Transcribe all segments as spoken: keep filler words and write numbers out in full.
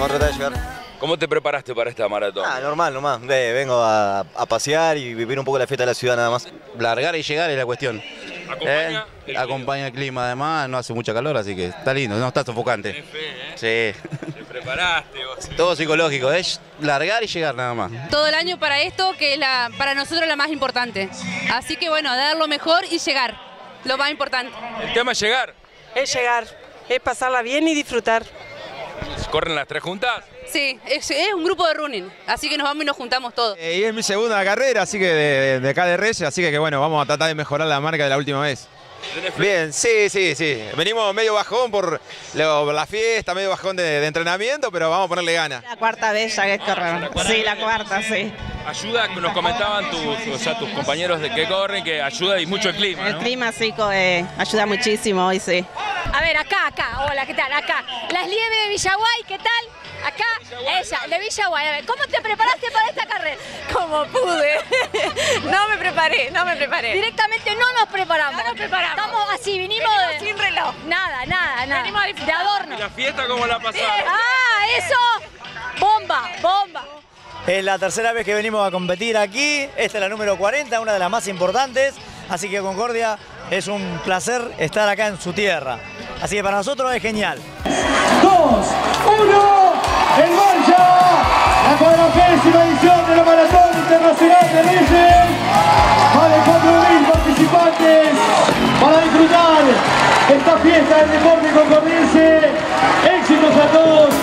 Vamos a tratar de llegar. ¿Cómo te preparaste para esta maratón? Ah, normal, nomás. Ve, vengo a, a pasear y vivir un poco la fiesta de la ciudad nada más. Largar y llegar es la cuestión. ¿Acompaña Eh, el acompaña el clima, además, no hace mucha calor, así que está lindo, no está sofocante. Tenés fe, ¿eh? Sí. ¿Te preparaste vos? Todo psicológico, es largar y llegar nada más. Todo el año para esto, que es la, para nosotros la más importante. Así que bueno, dar lo mejor y llegar, lo más importante. El tema es llegar. Es llegar, es pasarla bien y disfrutar. ¿Corren las tres juntas? Sí, es, es un grupo de running, así que nos vamos y nos juntamos todos. Eh, y es mi segunda carrera, así que de, de acá de Reyes, así que, que bueno, vamos a tratar de mejorar la marca de la última vez. Bien, sí, sí, sí. Venimos medio bajón por lo- la fiesta, medio bajón de, de entrenamiento, pero vamos a ponerle ganas. La cuarta vez ya que corremos. Sí, la cuarta, sí. Ayuda, nos comentaban tus, o sea, tus compañeros de que corren, que ayuda y mucho el clima, El ¿no? clima sí co- eh, ayuda muchísimo hoy, sí. A ver, acá, acá, hola, ¿qué tal? Acá, las Lieves de Villaguay, ¿qué tal? Acá, ella, de Villaguay. A ver, ¿cómo te preparaste para esta carrera? Como pude. No me preparé, no me preparé. Directamente no nos preparamos. No nos preparamos. Estamos así, vinimos, Venimos de... sin reloj. Nada, nada, nada. Venimos a de disfrutar. adorno. ¿Y la fiesta cómo la pasaron? Ah, eso, bomba, bomba. Es la tercera vez que venimos a competir aquí. Esta es la número cuarenta, una de las más importantes. Así que Concordia, es un placer estar acá en su tierra. Así que para nosotros es genial. dos, uno, en marcha, la cuadragésima edición de la Maratón Internacional de Reyes. Más de cuatro mil participantes para disfrutar esta fiesta del deporte concordiense. Éxitos a todos.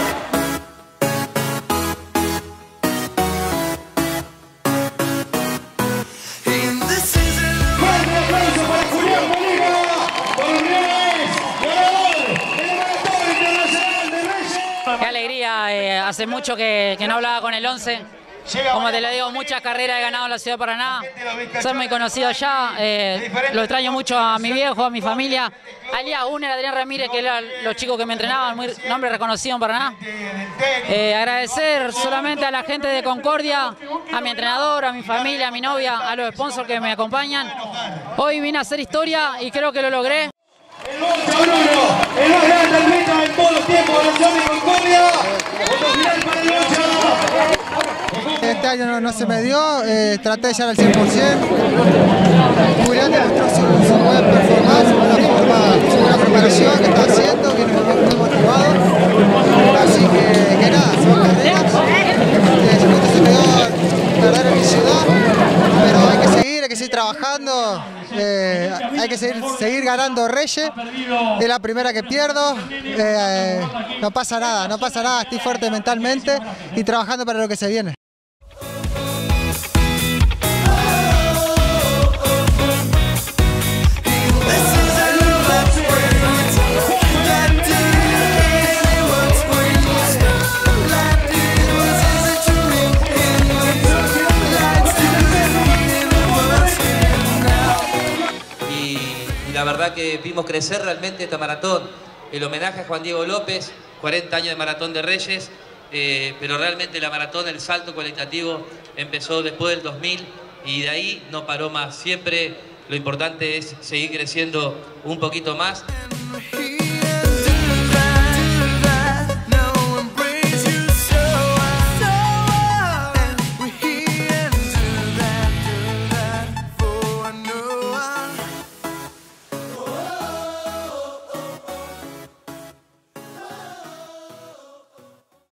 Fuerte aplauso para Julián Molina, Colombianes, ganador de la Maratón Internacional de Reyes. Qué alegría, eh, hace mucho que, que no hablaba con el once. Como te lo digo, muchas carreras he ganado en la ciudad de Paraná. Soy muy conocido ya, eh, lo extraño mucho a mi viejo, a mi familia. A Elías Uner, Adrián Ramírez, que eran los chicos que me entrenaban, muy nombre reconocido en Paraná. Eh, agradecer solamente a la gente de Concordia, a mi entrenador, a mi familia, a mi novia, a los sponsors que me acompañan. Hoy vine a hacer historia y creo que lo logré. El Monte Bruno, el más grande atleta en todos los tiempos de la ciudad de Concordia. Voto final para el Loncha. Este año no, no se me dio, eh, traté de llegar al cien por ciento. Julián demostró su, su buena performance, una, forma, su buena preparación que está haciendo, viene muy, muy motivado. Así que, que nada, son carreras. Eh, justo se me dio perder en mi ciudad, pero hay que seguir, hay que seguir trabajando, eh, hay que seguir, seguir ganando Reyes. Es la primera que pierdo, eh, no pasa nada, no pasa nada, estoy fuerte mentalmente y trabajando para lo que se viene. Y la verdad que vimos crecer realmente esta maratón. El homenaje a Juan Diego López, cuarenta años de Maratón de Reyes, eh, pero realmente la maratón, el salto cualitativo empezó después del dos mil y de ahí no paró más. Siempre lo importante es seguir creciendo un poquito más.